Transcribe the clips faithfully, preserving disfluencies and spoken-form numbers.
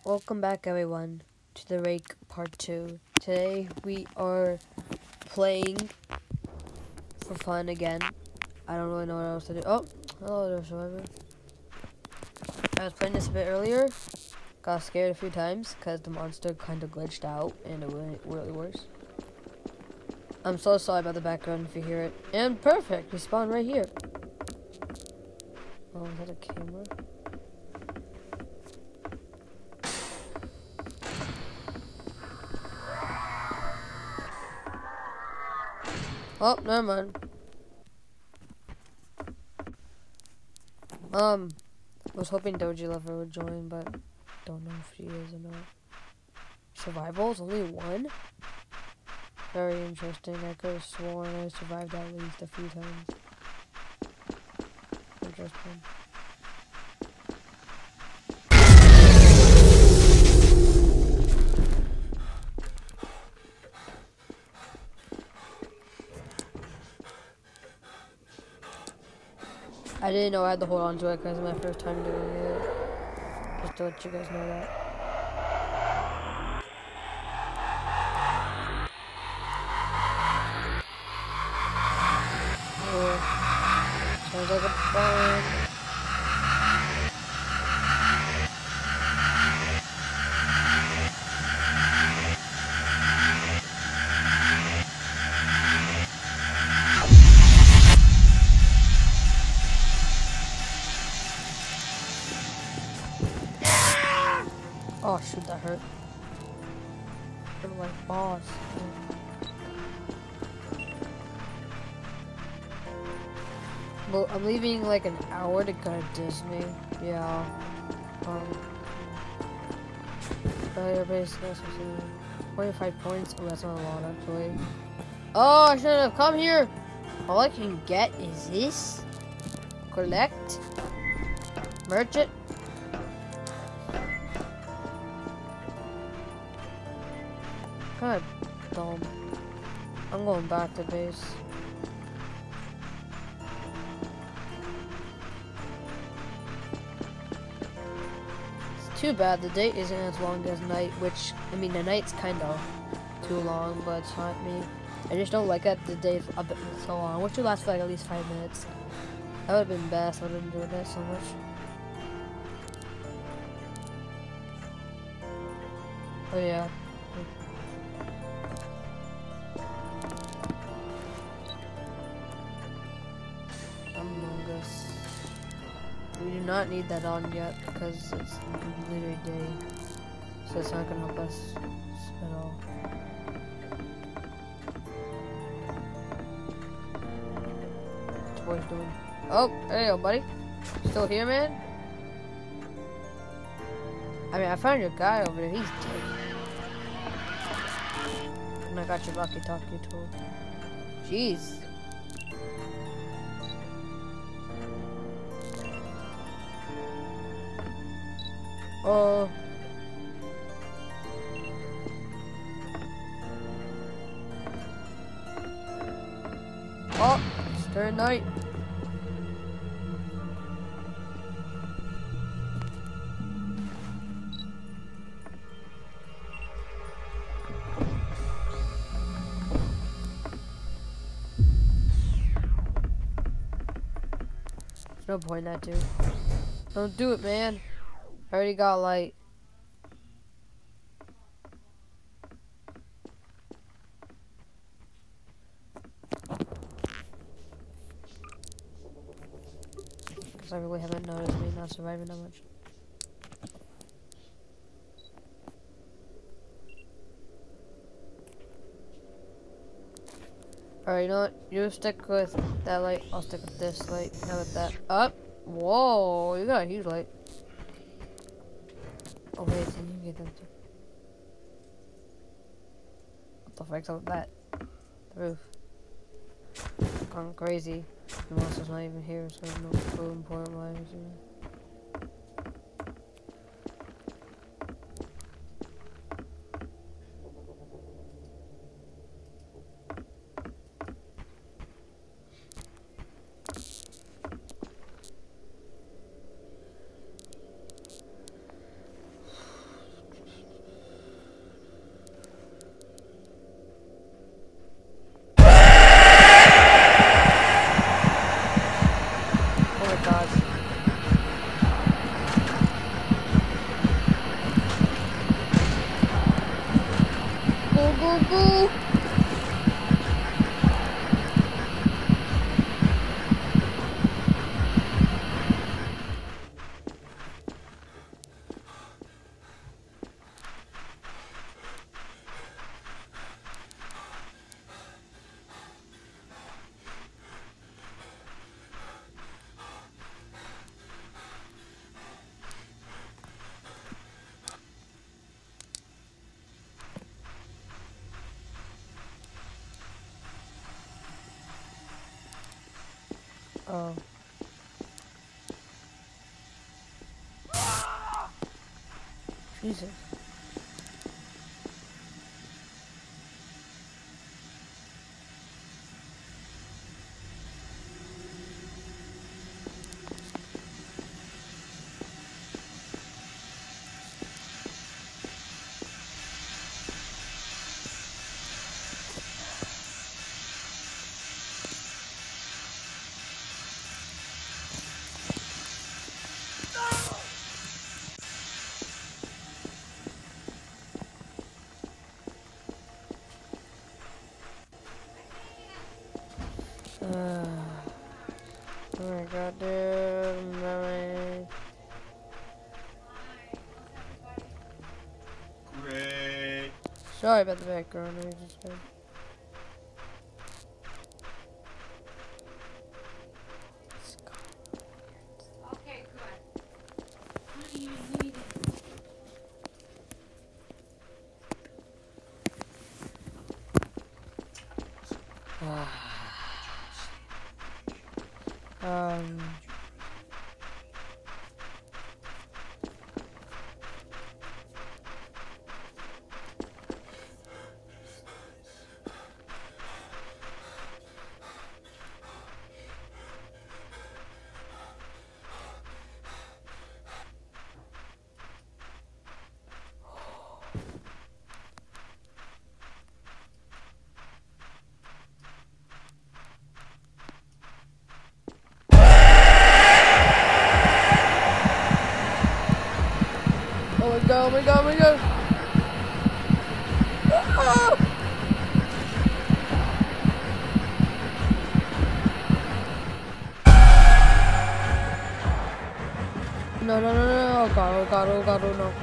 Welcome back everyone to the Rake Part two. Today we are playing for fun again. I don't really know what else to do. Oh, hello there, Survivor. I was playing this a bit earlier. Got scared a few times because the monster kind of glitched out and it really, really worse. I'm so sorry about the background if you hear it. And perfect, we spawned right here. Oh, is that a camera? Oh, never mind. Um, I was hoping Doji Lover would join, but don't know if she is or not. Survival is only one? Very interesting. I could have sworn I survived at least a few times. Interesting. I didn't know I had to hold on to it because it's my first time doing it. Just to let you guys know that. Oh, sounds like a fun. Oh shoot, that hurt. Hurt like boss. Well, I'm leaving like an hour to go to Disney. Yeah. Um. Player base, twenty-five points. Oh, that's not a lot actually. Oh, I shouldn't have come here. All I can get is this. Collect. Merchant. God dumb. I'm going back to base. It's too bad the day isn't as long as night, which, I mean, the night's kind of too long, but it's not me. I just don't like that the day's a bit so long. I wish it lasted for like at least five minutes. That would have been best. I would have enjoyed that so much. Oh yeah. Among Us. We do not need that on yet because it's literally day, so it's not gonna help us at all. What's boy's doing? Oh, hey, yo, buddy. Still here, man? I mean, I found your guy over there. He's dead. And I got your walkie-talkie tool. Jeez. Oh. Oh, it's turn night. There's no point in that, dude. Don't do it, man. I already got light. Because I really haven't noticed me not surviving that much. Alright, you know what? You stick with that light. I'll stick with this light. How about that? Up. Whoa, you got a huge light. Oh wait, so you get that too. What the fuck's up with that? The roof. Gone crazy. The monster's not even here, so there's no clue important lives here. boo, boo. Oh. Jesus. Uh, oh my god, dude. My... Great. Sorry about the background. I just heard. Okay, good. What do you need? um. Oh my god, oh my god, oh my god! Ah! No, no, no, no, oh god, oh god, oh god, oh no.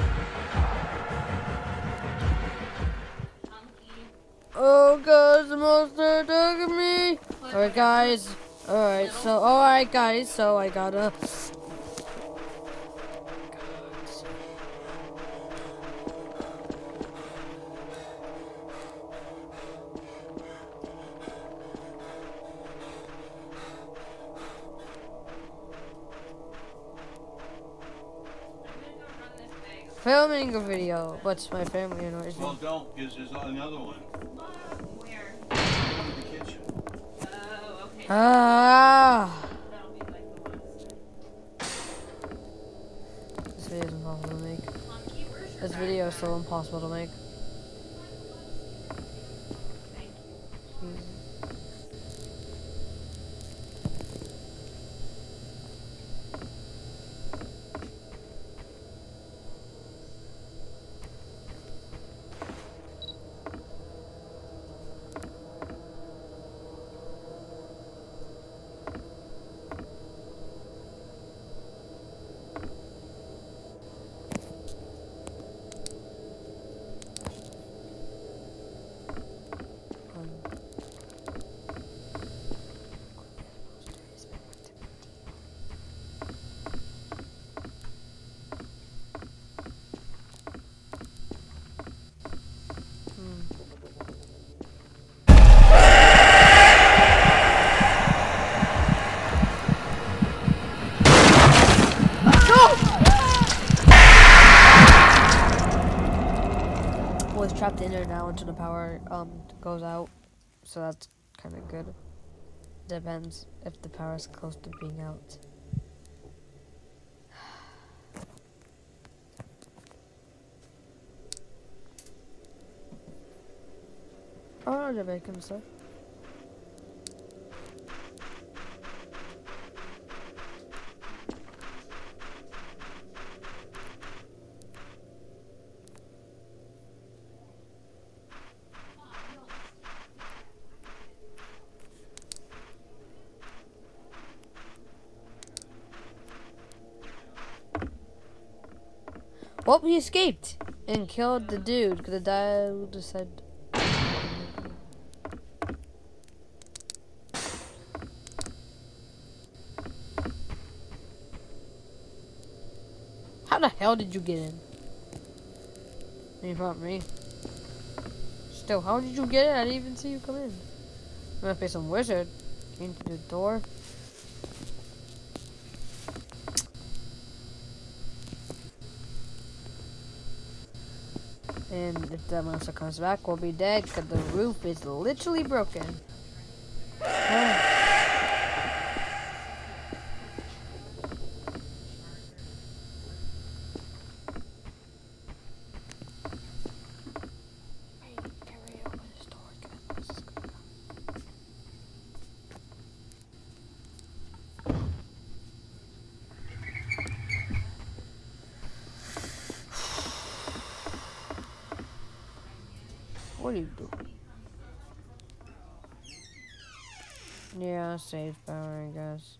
Oh god, the monster took me! Alright guys, alright, so, alright guys, so I gotta... Filming a video, but my family annoys me. Well, don't, because there's another one Where? in the kitchen. Oh, okay. Ah! That'll be like the ones. This video is impossible to make. Monkey versus This video is so impossible to make. Thank you. Jesus. Was trapped in there now until the power um goes out, so that's kind of good. Depends if the power is close to being out. Oh no, the bacon stuff. Well, he escaped and killed the dude because the guy decided. How the hell did you get in? You brought me. Still, how did you get in? I didn't even see you come in. I'm gonna play some wizard. Came to the door. And if that monster comes back, we'll be dead because the roof is literally broken. Oh. What are you doing? Yeah, save power, I guess.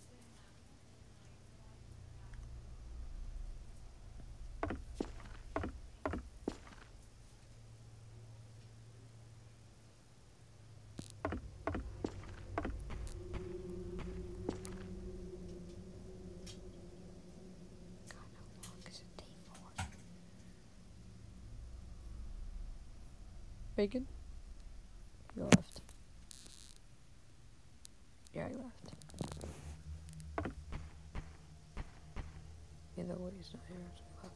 Bacon? You left. Yeah, you left. Either way, he's not here, so he left.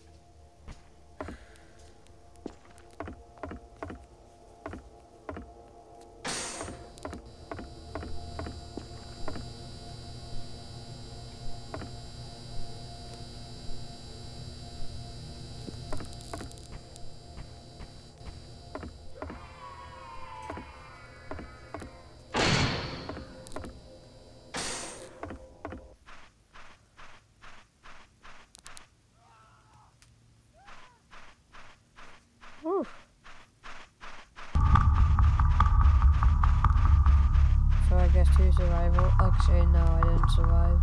Whew. So I guess two survival. Actually, no, I didn't survive.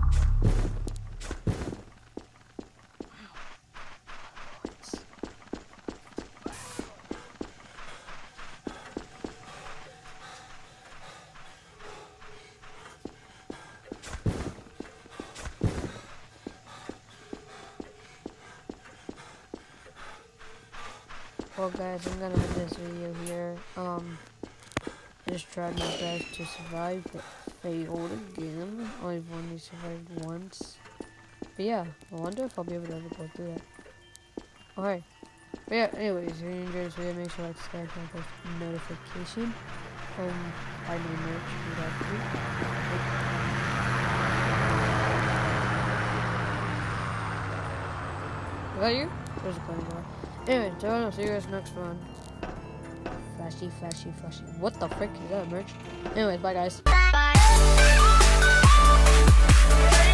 Well guys, I'm gonna end this video here. Um, I just tried my best to survive, but failed again. I've only survived once. But yeah, I wonder if I'll be able to ever go through that. Alright. But yeah, anyways, if you enjoyed this video, make sure to like, subscribe, and post notification. Um, I need merch. We got to. Is that you? There's a plenty more. Anyway, so I'll see you guys next one. Flashy, flashy, flashy. What the frick is that, merch? Anyways, bye guys.